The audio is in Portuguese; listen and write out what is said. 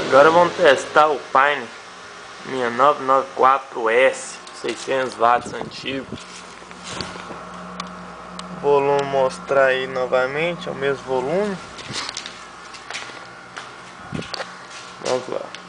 Agora vamos testar o Pine 6994S 600 watts antigo. Volume mostrar aí novamente, é o mesmo volume. Vamos lá.